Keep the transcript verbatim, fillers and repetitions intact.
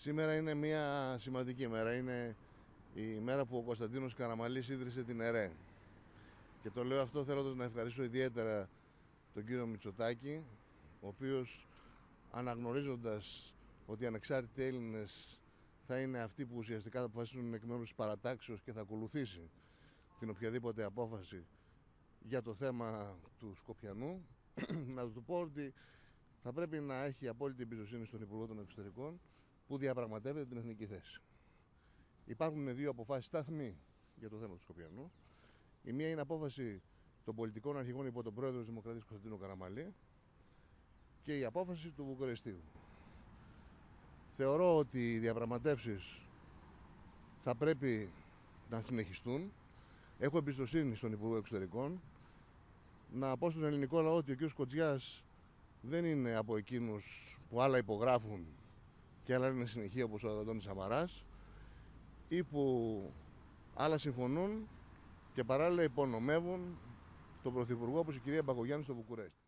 Σήμερα είναι μια σημαντική μέρα. Είναι η μέρα που ο Κωνσταντίνος Καραμανλής ίδρυσε την ΕΡΕ. Και το λέω αυτό θέλοντας να ευχαριστήσω ιδιαίτερα τον κύριο Μητσοτάκη, ο οποίος, αναγνωρίζοντας ότι οι ανεξάρτητοι Έλληνες θα είναι αυτοί που ουσιαστικά θα αποφασίσουν εκ μέρους της παρατάξεως και θα ακολουθήσει την οποιαδήποτε απόφαση για το θέμα του Σκοπιανού, να του πω ότι θα πρέπει να έχει απόλυτη εμπιστοσύνη στον Υπουργό των Εξωτερικών που διαπραγματεύεται την εθνική θέση. Υπάρχουν δύο αποφάσεις σταθμοί για το θέμα του Σκοπιανού. Η μία είναι απόφαση των πολιτικών αρχηγών υπό τον πρόεδρο της Δημοκρατίας Κωνσταντίνο Καραμανλή και η απόφαση του Βουκουρεστίου. Θεωρώ ότι οι διαπραγματεύσεις θα πρέπει να συνεχιστούν. Έχω εμπιστοσύνη στον Υπουργό Εξωτερικών. Να πω στον ελληνικό λαό ότι ο κ. Κοτζιάς δεν είναι από εκείνους που άλλα υπογράφουν και άλλα είναι συνεχεία όπως ο Αντώνης Σαμαράς ή που άλλα συμφωνούν και παράλληλα υπονομεύουν τον Πρωθυπουργό όπως η κυρία Μπακογιάννη στο Βουκουρέστι.